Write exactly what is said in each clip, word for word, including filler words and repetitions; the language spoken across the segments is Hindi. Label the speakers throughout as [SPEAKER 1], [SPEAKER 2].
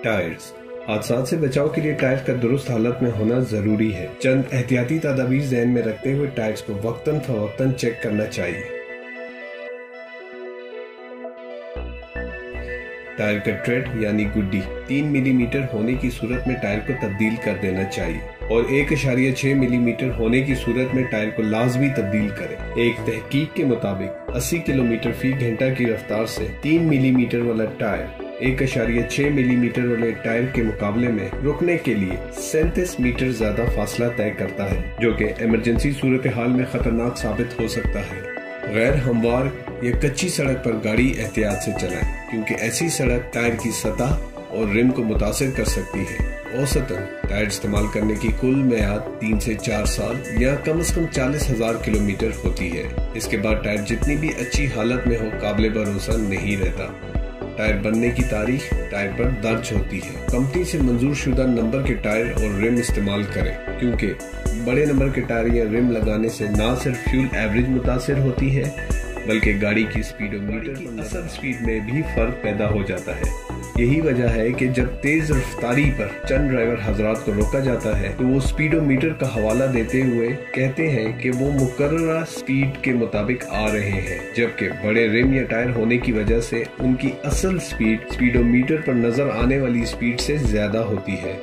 [SPEAKER 1] टायर्स। हादसात से बचाव के लिए टायर का दुरुस्त हालत में होना जरूरी है। चंद एहतियाती तदाबीर ज़हन में रखते हुए टायर्स को वक्तन फवक्तन चेक करना चाहिए। टायर का ट्रेड यानी गुड्डी तीन मिलीमीटर होने की सूरत में टायर को तब्दील कर देना चाहिए और एक इशारिया छह मिलीमीटर होने की सूरत में टायर को लाजमी तब्दील करें। एक तहकीक के मुताबिक अस्सी किलोमीटर फी घंटा की रफ्तार से तीन मिलीमीटर वाला टायर एक इशारिया छह मिलीमीटर वाले टायर के मुकाबले में रुकने के लिए सैंतीस मीटर ज्यादा फासला तय करता है, जो कि इमरजेंसी सूरत हाल में खतरनाक साबित हो सकता है। गैर हमवार या कच्ची सड़क पर गाड़ी एहतियात से चलाएं, क्योंकि ऐसी सड़क टायर की सतह और रिम को मुतासिर कर सकती है। औसतन टायर इस्तेमाल करने की कुल मियाद तीन से चार साल या कम से कम चालीस हजार किलोमीटर होती है। इसके बाद टायर जितनी भी अच्छी हालत में हो काबिल भरोसा नहीं रहता। टायर बनने की तारीख टायर पर दर्ज होती है। कंपनी से मंजूर शुदा नंबर के टायर और रिम इस्तेमाल करें, क्योंकि बड़े नंबर के टायर या रिम लगाने से न सिर्फ फ्यूल एवरेज मुतासिर होती है, बल्कि गाड़ी की स्पीडोमीटर की असल स्पीड में भी फर्क पैदा हो जाता है। यही वजह है कि जब तेज रफ्तारी पर चंद ड्राइवर हजरात को रोका जाता है तो वो स्पीडोमीटर का हवाला देते हुए कहते हैं कि वो मुकर्ररा स्पीड के मुताबिक आ रहे हैं, जबकि बड़े रिम या टायर होने की वजह से उनकी असल स्पीड स्पीडोमीटर पर नजर आने वाली स्पीड से ज्यादा होती है।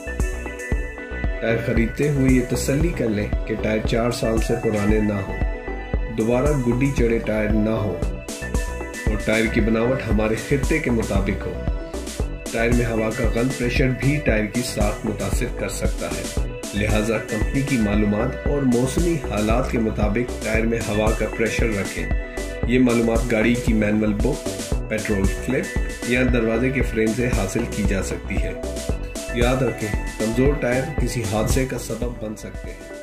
[SPEAKER 1] टायर खरीदते हुए ये तसल्ली कर लें कि टायर चार साल से पुराने ना हो, दोबारा गुड्डी चढ़े टायर ना हो और टायर की बनावट हमारे खित्ते के मुताबिक हो। टायर में हवा का गलत प्रेशर भी टायर की साख मुतासिर कर सकता है, लिहाजा कंपनी की मालूमात और मौसमी हालात के मुताबिक टायर में हवा का प्रेशर रखें। ये मालूमात गाड़ी की मैनुअल बुक, पेट्रोल क्लिप या दरवाजे के फ्रेम से हासिल की जा सकती है। याद रखें, कमजोर टायर किसी हादसे का सबब बन सकते हैं।